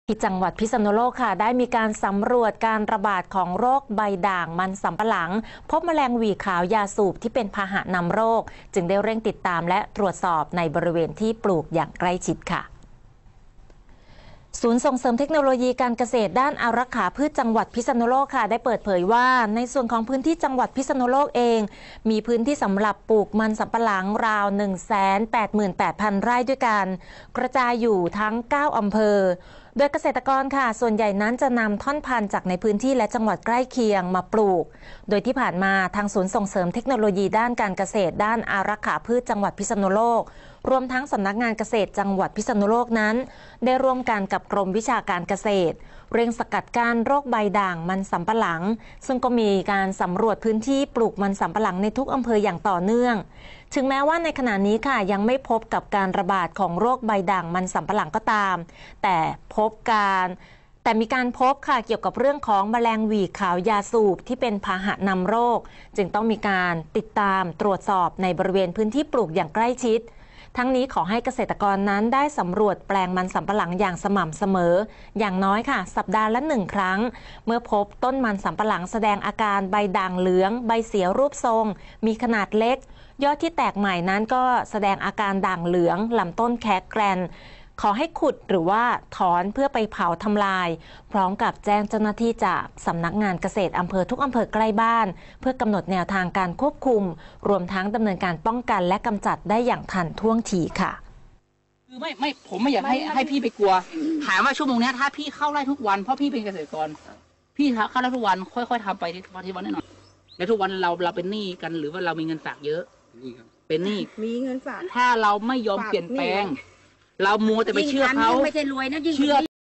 ที่จังหวัดพิษณุโลกค่ะได้มีการสำรวจการระบาดของโรคใบด่างมันสำปะหลังพบแมลงหวีขาวยาสูบที่เป็นพาหะนำโรคจึงได้เร่งติดตามและตรวจสอบในบริเวณที่ปลูกอย่างใกล้ชิดค่ะศูนย์ส่งเสริมเทคโนโลยีการเกษตรด้านอารักขาพืชจังหวัดพิษณุโลกค่ะได้เปิดเผยว่าในส่วนของพื้นที่จังหวัดพิษณุโลกเองมีพื้นที่สำหรับปลูกมันสำปะหลังราว 188,000 ไร่ด้วยกันกระจายอยู่ทั้ง 9 อำเภอโดยเกษตรกรค่ะส่วนใหญ่นั้นจะนำท่อนพันธุ์จากในพื้นที่และจังหวัดใกล้เคียงมาปลูกโดยที่ผ่านมาทางศูนย์ส่งเสริมเทคโนโลยีด้านการเกษตรด้านอารักขาพืชจังหวัดพิษณุโลกรวมทั้งสำนักงานเกษตรจังหวัดพิษณุโลกนั้นได้ร่วมกันกับกรมวิชาการเกษตรเร่งสกัดกั้นโรคใบด่างมันสำปะหลังซึ่งก็มีการสำรวจพื้นที่ปลูกมันสำปะหลังในทุกอำเภออย่างต่อเนื่องถึงแม้ว่าในขณะนี้ค่ะยังไม่พบกับการระบาดของโรคใบด่างมันสำปะหลังก็ตามแต่มีการพบค่ะเกี่ยวกับเรื่องของแมลงหวีขาวยาสูบที่เป็นพาหะนำโรคจึงต้องมีการติดตามตรวจสอบในบริเวณพื้นที่ปลูกอย่างใกล้ชิดทั้งนี้ขอให้เกษตรกรนั้นได้สำรวจแปลงมันสำปะหลังอย่างสม่ำเสมออย่างน้อยค่ะสัปดาห์ละ1 ครั้งเมื่อพบต้นมันสำปะหลังแสดงอาการใบด่างเหลืองใบเสียรูปทรงมีขนาดเล็กยอดที่แตกใหม่นั้นก็แสดงอาการด่างเหลืองลำต้นแคกแกรนขอให้ขุดหรือว่าถอนเพื่อไปเผาทำลายพร้อมกับแจ้งเจ้าหน้าที่จากสำนักงานเกษตรอำเภอทุกอำเภอใกล้บ้านเพื่อกำหนดแนวทางการควบคุมรวมทั้งดำเนินการป้องกันและกำจัดได้อย่างทันท่วงทีค่ะคือไม่ผมไม่อยากให้พี่ไปกลัวถามว่าชั่วโมงนี้ถ้าพี่เข้าไร่ทุกวันเพราะพี่เป็นเกษตรกรพี่เข้าไร่ทุกวันค่อยๆทำไปทีวันแน่นอนแล้วทุกวันเราเป็นหนี้กันหรือว่าเรามีเงินฝากเยอะเป็นหนี้มีเงินฝากถ้าเราไม่ยอมเปลี่ยนแปลงเรามัวแต่ไปเชื่อเขาไม่ใช่รวยนะยิ่ง